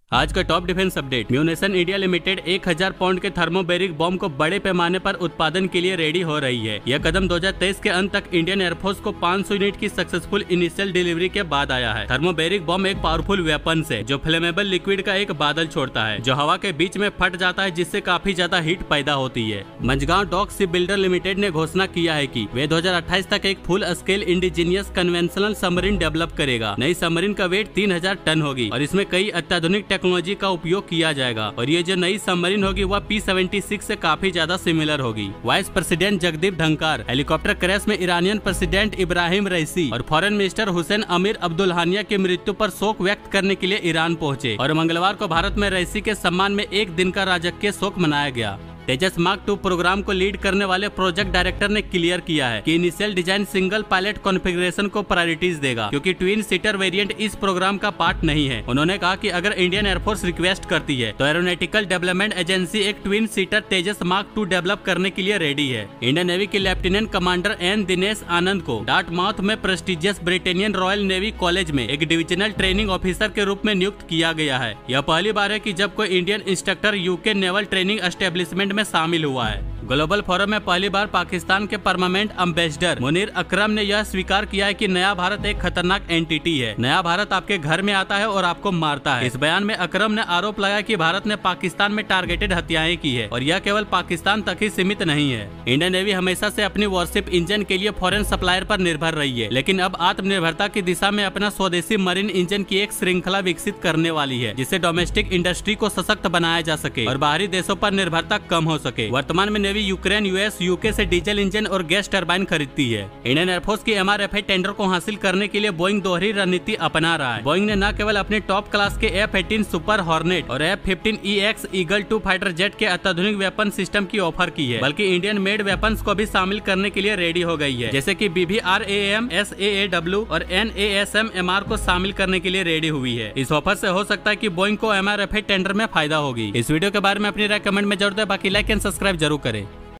आज का top defence update. Munition India limited 1000 pound के थर्मोबैरिक बॉम्ब को बड़े पैमाने पर उत्पादन के लिए रेडी हो रही है। यह कदम 2023 के अंत तक इंडियन एयरफोर्स को 500 यूनिट की सक्सेसफुल इनिशियल डिलीवरी के बाद आया है। थर्मोबैरिक बॉम्ब एक पावरफुल वेपन है जो फ्लेमेबल लिक्विड का एक बादल छोड़ता है जो हवा के बीच में फट जाता है, जिससे काफी ज्यादा हीट पैदा होती है। Mazagon dock ship builder limited ने घोषणा किया है कि वे 2028 तक एक full scale indigenous conventional submarine develop करेगा। नई सबमरीन का वेट 3000 टन होगी और इसमें कई अत्याधुनिक टेक्नोलॉजी का उपयोग किया जाएगा और ये जो नई सबमरीन होगी वह P-76 से काफी ज्यादा सिमिलर होगी। Vice president Jagdeep Dhankhar helicopter crash में ईरानियन प्रेसिडेंट इब्राहिम रईसी और फॉरेन मिनिस्टर हुसैन अमीर अब्दुल्लाहिया की मृत्यु पर शोक व्यक्त करने के लिए ईरान पहुंचे और मंगलवार को भारत में रईसी के सम्मान में एक दिन का राजकीय शोक मनाया गया। तेजस मार्क 2 प्रोग्राम को लीड करने वाले प्रोजेक्ट डायरेक्टर ने क्लियर किया है कि initial design single pilot configuration को प्रायोरिटीज देगा क्योंकि ट्विन सीटर वेरिएंट इस प्रोग्राम का पार्ट नहीं है। उन्होंने कहा कि अगर इंडियन एयरफोर्स रिक्वेस्ट करती है तो एरोनॉटिकल डेवलपमेंट एजेंसी एक twin seater Tejas mark 2 develop करने के लिए रेडी है। इंडियन नेवी के lieutenant commander N Dinesh Anand को डार्टमाउथ में prestigious Britannian royal navy college में एक डिविजनल ट्रेनिंग ऑफिसर के रूप में नियुक्त किया गया है। यह पहली बार है कि जब कोई Indian instructor UK naval training establishment में शामिल हुआ है। ग्लोबल फोरम में पहली बार पाकिस्तान के परमानेंट एम्बेसडर मुनीर अकरम ने यह स्वीकार किया है कि नया भारत एक खतरनाक एंटिटी है। नया भारत आपके घर में आता है और आपको मारता है। इस बयान में अकरम ने आरोप लगाया कि भारत ने पाकिस्तान में टारगेटेड हत्याएं की है और यह केवल पाकिस्तान तक ही सीमित नहीं है। इंडियन नेवी हमेशा से अपनी वॉरशिप इंजन के लिए फॉरेन सप्लायर पर निर्भर रही है, लेकिन अब आत्मनिर्भरता की दिशा में अपना स्वदेशी मरीन इंजन की एक श्रृंखला विकसित करने वाली है जिससे डोमेस्टिक इंडस्ट्री को सशक्त बनाया जा सके और बाहरी देशों पर निर्भरता कम हो सके। वर्तमान में नेवी यूक्रेन, यूएस, यूके से डीजल इंजन और गैस टरबाइन खरीदती है। इंडियन एयरफोर्स की MRFA टेंडर को हासिल करने के लिए बोइंग दोहरी रणनीति अपना रहा है। बोइंग ने न केवल अपने टॉप क्लास के F-18 सुपर हॉर्नेट और F-15EX ईगल 2 फाइटर जेट के अत्याधुनिक वेपन सिस्टम की ऑफर की है, बल्कि इंडियन मेड वेपन्स को भी शामिल करने के लिए रेडी हो गई है, जैसे कि BBRAM, SAAW और NASM-MR को शामिल करने के लिए रेडी हुई है। इस ऑफर से हो सकता है कि बोइंग को MRFA टेंडर में फायदा होगी। इस वीडियो के बारे में अपनी राय कमेंट में जरूर दें। बाकी लाइक एंड सब्सक्राइब जरूर करें।